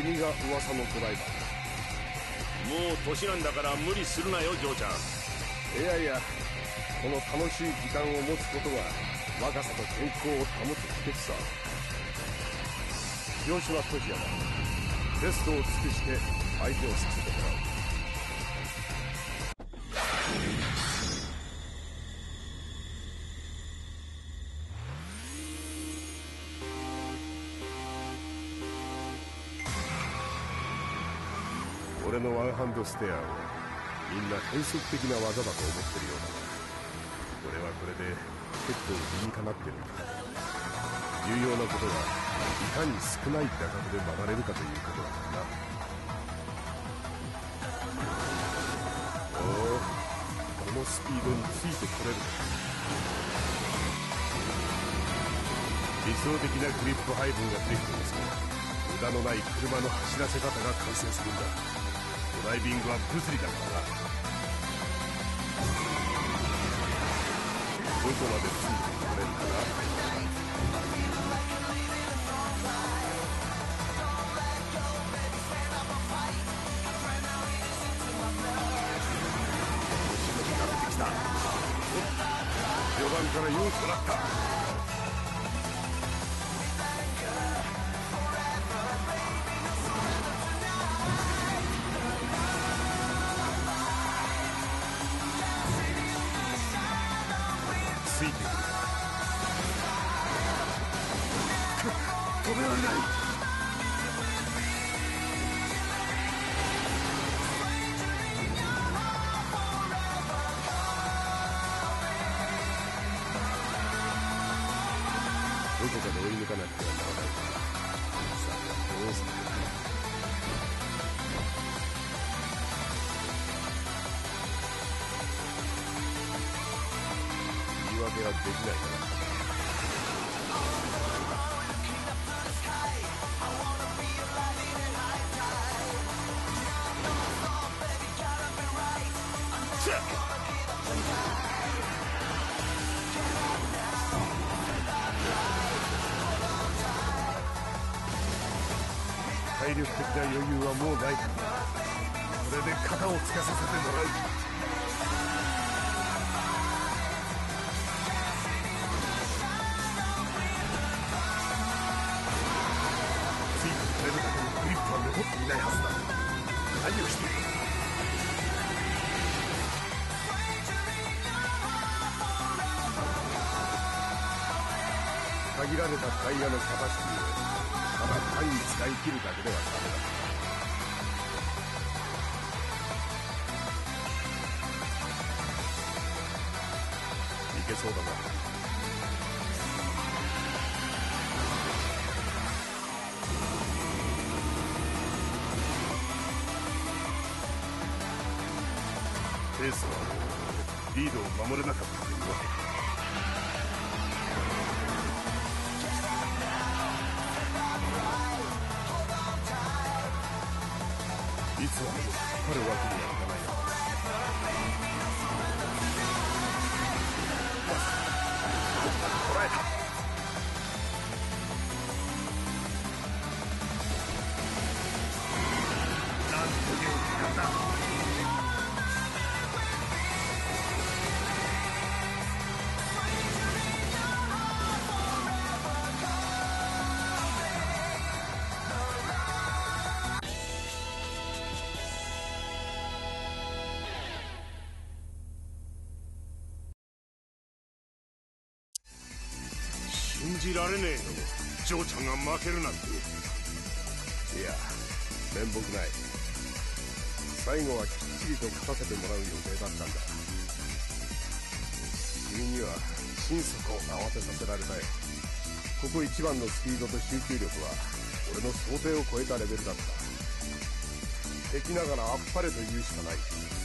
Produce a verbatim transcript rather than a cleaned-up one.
君が噂のドライバーだ。 もう年なんだから無理するなよ、嬢ちゃん。 いやいや、この楽しい時間を持つことが若さと健康を保つ秘訣さ。広島トジヤだ。ベストを尽くして相手をさせてもらう。俺のワンハンドステアをみんな変則的な技だと思ってるようだが、俺はこれで結構理にかなってるんだ。重要なことはいかに少ない打角で曲がれるかということだからな。おお、このスピードについてこれるのか。理想的なグリップ配分ができてますが、無駄のない車の走らせ方が完成するんだ。ドライビングは物理だからな。どこまでついてこれるかな。調子が出てきた。序盤から要素だった。ついてくる。止められない。どこかで追い抜かなくてはならない。さあ、どうするか。言い訳はできないから。体力的な余裕はもうない。これで肩をつかさせてもらう。ついてくれるだけのグリップは残っていないはずだ。何をしている。限られたタイヤのキャパシティをただ単に使い切るだけではダメだ。いけそうだな。ペースはリードを守れなかったというわけか。いつまでも引っ張るわけにはいかないな。捉えた。なんという時間だ。 信じられねえよ、ジョーちゃんが負けるなんて。 いや、面目ない。最後はきっちりと勝たせてもらう予定だったんだ。君には心底慌てさせられたよ。ここ一番のスピードと集中力は俺の想定を超えたレベルだった。敵ながらあっぱれと言うしかない。